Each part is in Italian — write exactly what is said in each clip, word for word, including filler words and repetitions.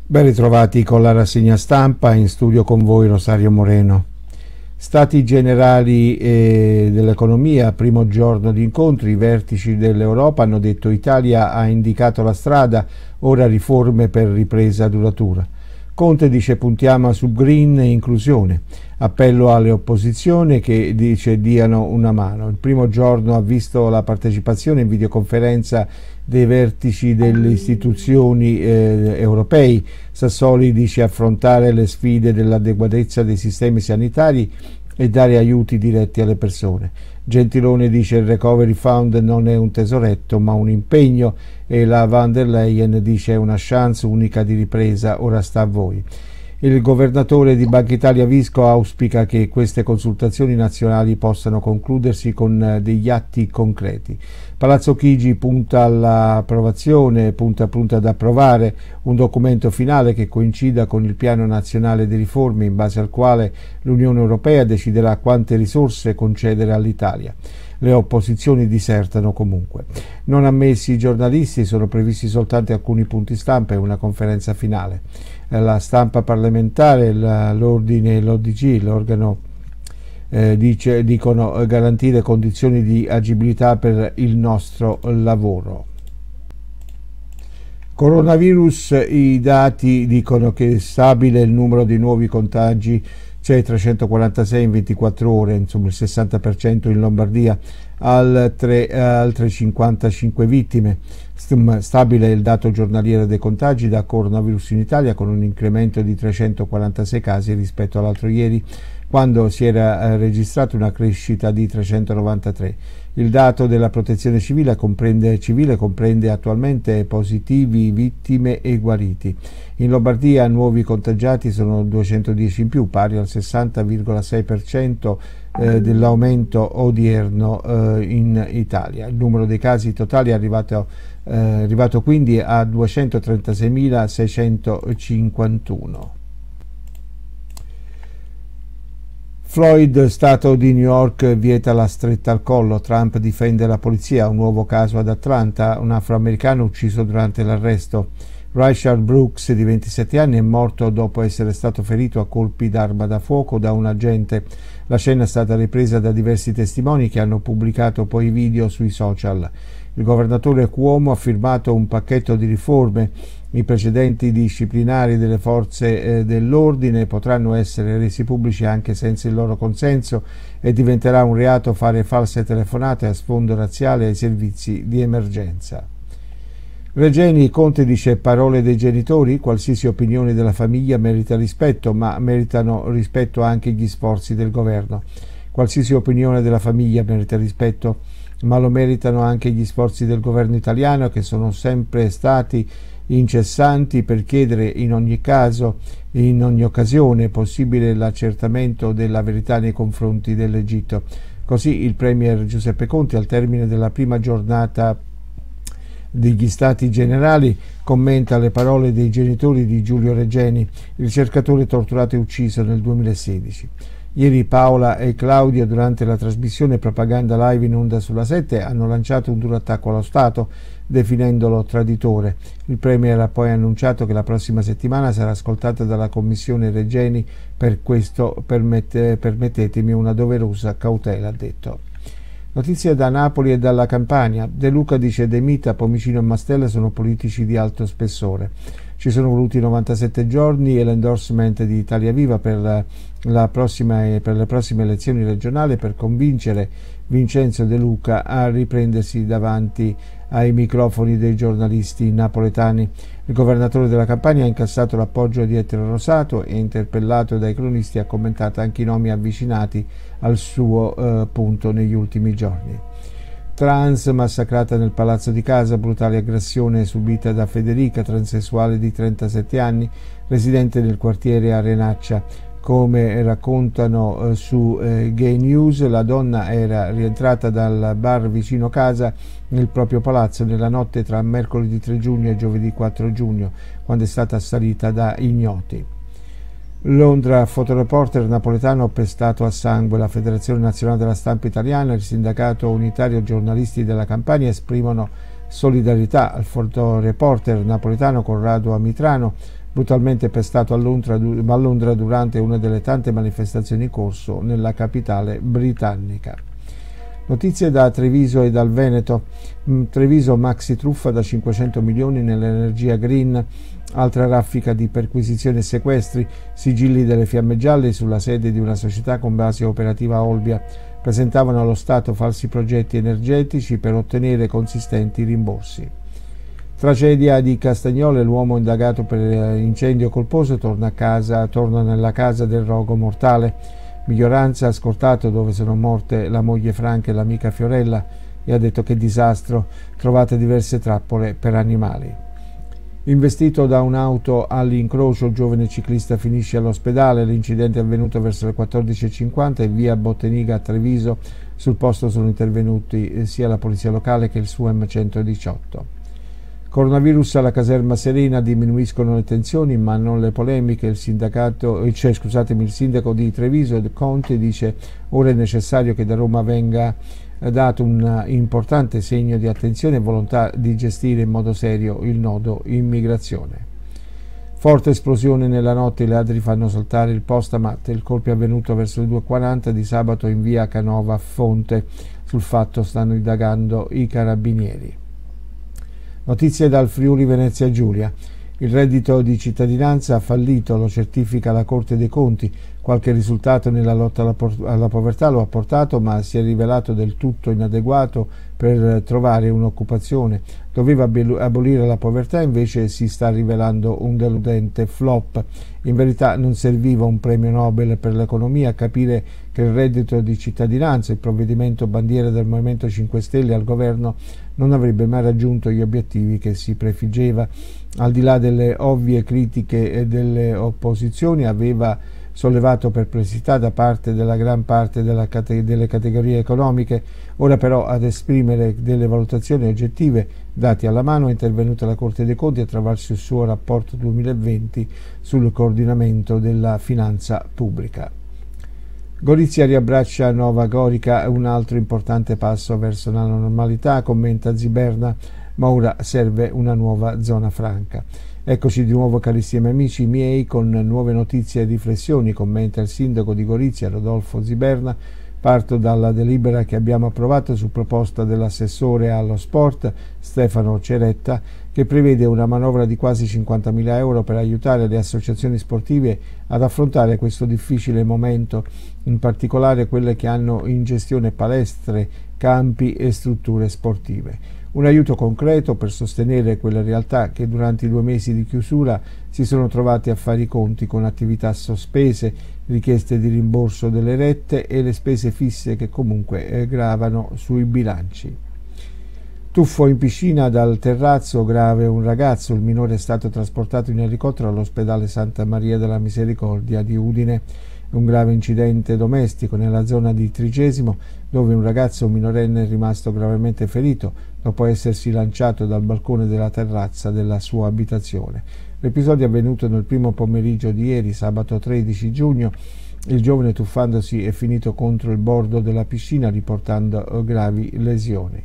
Ben ritrovati con la rassegna stampa, in studio con voi Rosario Moreno. Stati generali eh, dell'economia, primo giorno di incontri, i vertici dell'Europa hanno detto Italia ha indicato la strada, ora riforme per ripresa duratura. Conte dice puntiamo su green e inclusione, appello alle opposizioni che dice diano una mano. Il primo giorno ha visto la partecipazione in videoconferenza dei vertici delle istituzioni eh, europei. Sassoli dice affrontare le sfide dell'adeguatezza dei sistemi sanitari e dare aiuti diretti alle persone. Gentiloni dice il Recovery Fund non è un tesoretto ma un impegno, e la Van der Leyen dice è una chance unica di ripresa, ora sta a voi. Il governatore di Banca Italia Visco auspica che queste consultazioni nazionali possano concludersi con degli atti concreti. Palazzo Chigi punta all'approvazione, punta appunto ad approvare un documento finale che coincida con il piano nazionale di riforme in base al quale l'Unione Europea deciderà quante risorse concedere all'Italia. Le opposizioni disertano comunque. Non ammessi i giornalisti, sono previsti soltanto alcuni punti stampa e una conferenza finale. La stampa parlamentare, l'ordine e l'O D G, l'organo eh, dice, dicono eh, garantire condizioni di agibilità per il nostro lavoro. Coronavirus, i dati dicono che è stabile il numero di nuovi contagi, c'è trecentoquarantasei in ventiquattro ore, insomma il sessanta per cento in Lombardia, altre, altre cinquantacinque vittime. Stabile il dato giornaliero dei contagi da coronavirus in Italia, con un incremento di trecentoquarantasei casi rispetto all'altro ieri, quando si era eh, registrata una crescita di trecentonovantatré. Il dato della protezione civile comprende, civile comprende attualmente positivi, vittime e guariti. In Lombardia nuovi contagiati sono duecentodieci in più, pari al sessanta virgola sei per cento eh, dell'aumento odierno eh, in Italia. Il numero dei casi totali è arrivato, eh, arrivato quindi a duecentotrentaseiemilaseicentocinquantuno. Floyd, Stato di New York, vieta la stretta al collo, Trump difende la polizia, un nuovo caso ad Atlanta, un afroamericano ucciso durante l'arresto. Rayshard Brooks, di ventisette anni, è morto dopo essere stato ferito a colpi d'arma da fuoco da un agente. La scena è stata ripresa da diversi testimoni che hanno pubblicato poi video sui social. Il governatore Cuomo ha firmato un pacchetto di riforme. I precedenti disciplinari delle forze eh, dell'ordine potranno essere resi pubblici anche senza il loro consenso e diventerà un reato fare false telefonate a sfondo razziale ai servizi di emergenza. Regeni, Conte dice parole dei genitori, qualsiasi opinione della famiglia merita rispetto, ma meritano rispetto anche gli sforzi del governo. Qualsiasi opinione della famiglia merita rispetto, ma lo meritano anche gli sforzi del governo italiano, che sono sempre stati incessanti per chiedere in ogni caso, in ogni occasione possibile l'accertamento della verità nei confronti dell'Egitto. Così il premier Giuseppe Conte, al termine della prima giornata degli Stati Generali, commenta le parole dei genitori di Giulio Regeni, il ricercatore torturato e ucciso nel duemilasedici. Ieri Paola e Claudia, durante la trasmissione Propaganda Live in onda sulla sette, hanno lanciato un duro attacco allo Stato, definendolo traditore. Il premier ha poi annunciato che la prossima settimana sarà ascoltata dalla commissione Regeni, per questo permette, permettetemi una doverosa cautela, ha detto. Notizie da Napoli e dalla Campania. De Luca dice De Mita, Pomicino e Mastella sono politici di alto spessore. Ci sono voluti novantasette giorni e l'endorsement di Italia Viva per, la prossima, per le prossime elezioni regionali per convincere Vincenzo De Luca a riprendersi davanti ai microfoni dei giornalisti napoletani. Il governatore della Campania ha incassato l'appoggio di Ettore Rosato e, interpellato dai cronisti, ha commentato anche i nomi avvicinati al suo eh, punto negli ultimi giorni. Trans massacrata nel palazzo di casa, brutale aggressione subita da Federica, transessuale di trentasette anni, residente nel quartiere Arenaccia. Come raccontano eh, su eh, Gay News, la donna era rientrata dal bar vicino casa nel proprio palazzo nella notte tra mercoledì tre giugno e giovedì quattro giugno, quando è stata assalita da ignoti. Londra, fotoreporter napoletano pestato a sangue. La Federazione Nazionale della Stampa Italiana e il Sindacato Unitario Giornalisti della Campania esprimono solidarietà al fotoreporter napoletano Corrado Amitrano, brutalmente pestato a Londra, a Londra durante una delle tante manifestazioni in corso nella capitale britannica. Notizie da Treviso e dal Veneto. Treviso maxi truffa da cinquecento milioni nell'energia green, altra raffica di perquisizioni e sequestri, sigilli delle Fiamme Gialle sulla sede di una società con base operativa a Olbia, presentavano allo Stato falsi progetti energetici per ottenere consistenti rimborsi. Tragedia di Castagnole, l'uomo indagato per incendio colposo torna a casa, torna nella casa del rogo mortale. Miglioranza ha scortato dove sono morte la moglie Franca e l'amica Fiorella e ha detto che disastro, trovate diverse trappole per animali. Investito da un'auto all'incrocio, il giovane ciclista finisce all'ospedale. L'incidente è avvenuto verso le quattordici e cinquanta in via Botteniga a Treviso. Sul posto sono intervenuti sia la polizia locale che il S U M centodiciotto. Coronavirus alla caserma Serena, diminuiscono le tensioni ma non le polemiche. Il sindacato, cioè, scusatemi, il sindaco di Treviso, Conte, dice ora è necessario che da Roma venga dato un importante segno di attenzione e volontà di gestire in modo serio il nodo immigrazione. Forte esplosione nella notte, i ladri fanno saltare il postamat. Il colpo è avvenuto verso le due e quaranta di sabato in via Canova Fonte. Sul fatto stanno indagando i carabinieri. Notizie dal Friuli Venezia Giulia. Il reddito di cittadinanza ha fallito, lo certifica la Corte dei Conti. Qualche risultato nella lotta alla, alla povertà lo ha portato, ma si è rivelato del tutto inadeguato per trovare un'occupazione. Doveva abolire la povertà, invece si sta rivelando un deludente flop. In verità non serviva un premio Nobel per l'economia a capire che il reddito di cittadinanza, il provvedimento bandiera del Movimento cinque Stelle al governo, non avrebbe mai raggiunto gli obiettivi che si prefiggeva. Al di là delle ovvie critiche e delle opposizioni, aveva sollevato perplessità da parte della gran parte della cate- delle categorie economiche. Ora però ad esprimere delle valutazioni oggettive, dati alla mano, è intervenuta la Corte dei Conti attraverso il suo rapporto duemilaventi sul coordinamento della finanza pubblica. Gorizia riabbraccia Nova Gorica, un altro importante passo verso la normalità, commenta Ziberna, ma ora serve una nuova zona franca. Eccoci di nuovo, carissimi amici miei, con nuove notizie e riflessioni, commenta il sindaco di Gorizia, Rodolfo Ziberna. Parto dalla delibera che abbiamo approvato su proposta dell'assessore allo sport Stefano Ceretta, che prevede una manovra di quasi cinquantamila euro per aiutare le associazioni sportive ad affrontare questo difficile momento, in particolare quelle che hanno in gestione palestre, campi e strutture sportive. Un aiuto concreto per sostenere quelle realtà che durante i due mesi di chiusura si sono trovate a fare i conti con attività sospese, richieste di rimborso delle rette e le spese fisse che comunque eh, gravano sui bilanci. Tuffo in piscina dal terrazzo, grave un ragazzo, il minore è stato trasportato in elicottero all'ospedale Santa Maria della Misericordia di Udine. Un grave incidente domestico nella zona di Trigesimo, dove un ragazzo minorenne è rimasto gravemente ferito dopo essersi lanciato dal balcone della terrazza della sua abitazione. L'episodio è avvenuto nel primo pomeriggio di ieri, sabato tredici giugno. Il giovane, tuffandosi, è finito contro il bordo della piscina, riportando gravi lesioni.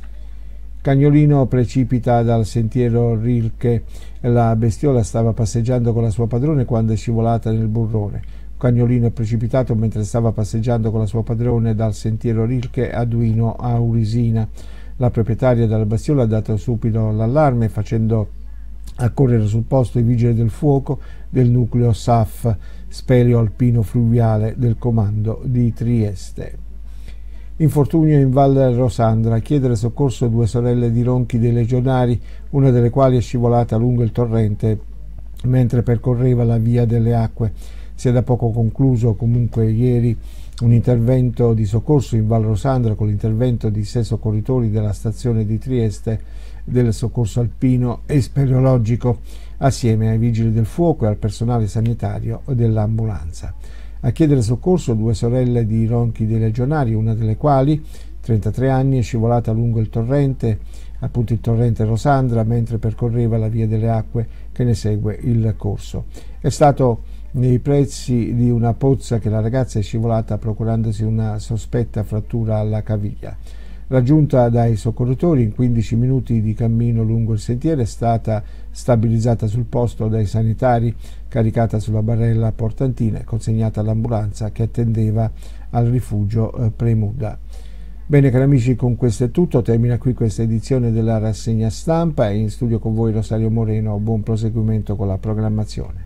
Cagnolino precipita dal sentiero Rilke. La bestiola stava passeggiando con la sua padrona quando è scivolata nel burrone. Cagnolino è precipitato mentre stava passeggiando con la sua padrona dal sentiero Rilke a Duino a Urisina. La proprietaria della bestiola ha dato subito l'allarme, facendo accorrere sul posto i vigili del fuoco del nucleo S A F, Speleo Alpino Fluviale del comando di Trieste. Infortunio in Val Rosandra, a chiedere soccorso due sorelle di Ronchi dei Legionari, una delle quali è scivolata lungo il torrente mentre percorreva la via delle acque. Si è da poco concluso comunque ieri un intervento di soccorso in Val Rosandra con l'intervento di sei soccorritori della stazione di Trieste, del soccorso alpino e speleologico, assieme ai vigili del fuoco e al personale sanitario dell'ambulanza. A chiedere soccorso due sorelle di Ronchi dei Legionari, una delle quali, trentatré anni, è scivolata lungo il torrente, appunto il torrente Rosandra, mentre percorreva la via delle acque che ne segue il corso. È stato nei pressi di una pozza che la ragazza è scivolata, procurandosi una sospetta frattura alla caviglia. Raggiunta dai soccorritori in quindici minuti di cammino lungo il sentiero, è stata stabilizzata sul posto dai sanitari, caricata sulla barella portantina e consegnata all'ambulanza che attendeva al rifugio eh, Premuda. Bene cari amici, con questo è tutto, termina qui questa edizione della rassegna stampa e in studio con voi Rosario Moreno. Buon proseguimento con la programmazione.